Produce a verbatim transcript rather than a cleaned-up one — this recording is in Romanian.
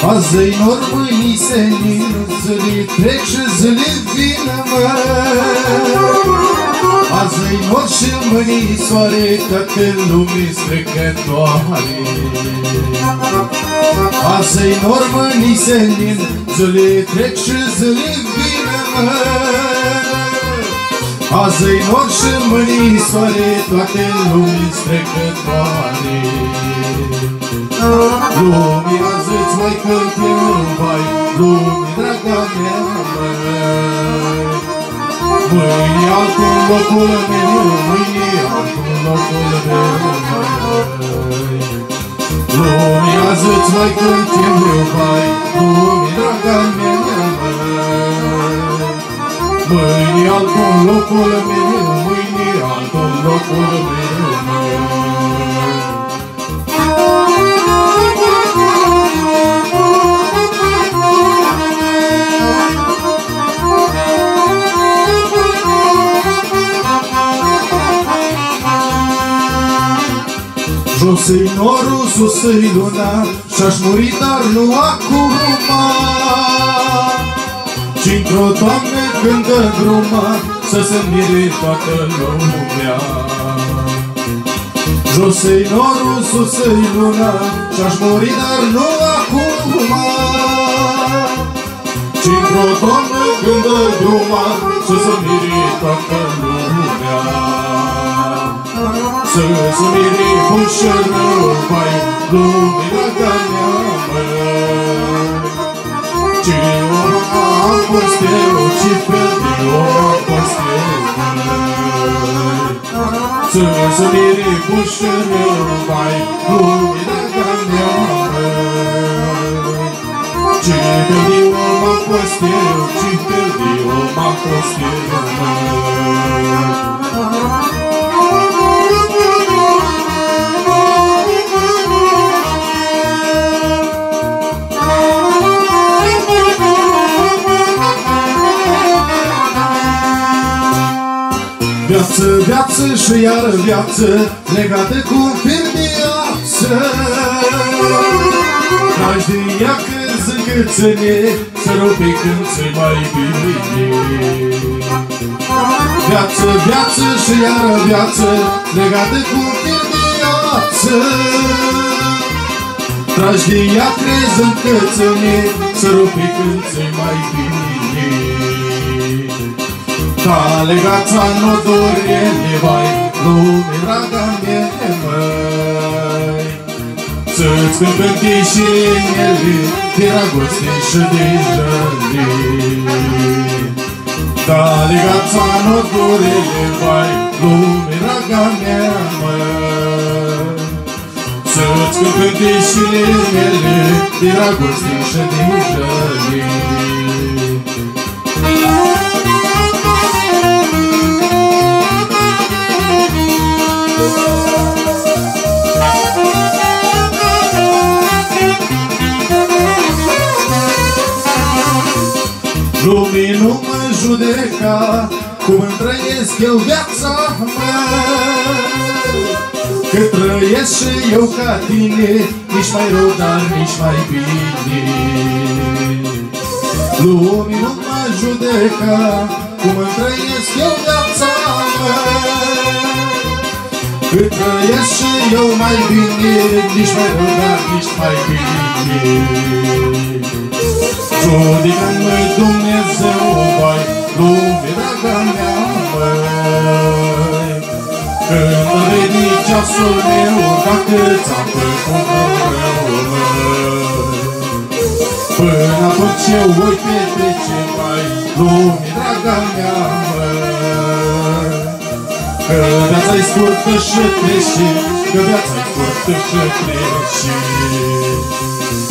Azi-i nor, mâinii senin, zilii trec și zilii vin, măi. Azi-i nor și mâinii soare, toate lumii strecătoare. Azi-i nor, mâinii senin, zilii trec și zilii vin, măi. Azi-i nor și mâinii soare, toate lumii strecătoare. Lumii azi îți mai cânt eu, vai, lumii, draga mea, măi. Mâine altul locul meu, mâine altul locul meu, măi. Lumii azi îți mai cânt eu, vai, lumii, draga mea, măi. Mâine altul locul meu, mâine altul locul meu, măi. Jos-i norul, sus-i luna, și-aș muri, dar nu acum. Și într-o toamnă când dă gruma, să se mire toată lumea. Jos-i norul, sus-i luna, și-aș muri, dar nu acum. Și într-o toamnă când dă gruma, să se mire toată lumea. Să se mire bun și rău, vai, lumii, draga mea, măi. Ce om am fost eu, ce fel de om am fost eu, măi. Să se mire bun și rău, vai, lumii, draga mea, măi. Ce fel de om am fost eu, ce fel de om am fost eu, măi. Viață, viață și iară viață, legată cu un fir de viață. Tragi din ea când zângâțâne, să rupi când ți-i mai bine. Viață, viață și iară viață, legată cu un fir de viață. Tragi din ea când zângâțâne, să rupi când ți-i mai bine. Da, legața n-o dorele, vai, lumii, draga mea, măi. Să-ți cânt cântișinele de dragoste și de jălii. Da, legața n-o dorele, vai, lumii, draga mea, măi. Să-ți cânt cântișinele de dragoste și de jălii. Lumii nu mă judeca cum-mi trăiesc eu viața mea. Că trăiesc și eu ca tine, nici mai rău, dar nici mai bine. Lumii nu mă judeca cum-mi trăiesc eu viața mea. Că trăiesc și eu mai bine, nici mai rău, dar nici mai bine. Judecă-mă Dumnezeu, vai, lumii, draga mea, măi. Când a venit ceasul meu, dacă ți-am făcut rău, măi. Până atunci eu voi petrece, vai, lumii, draga mea, măi. Că viața-i scurtă și trece, că viața-i scurtă și trece.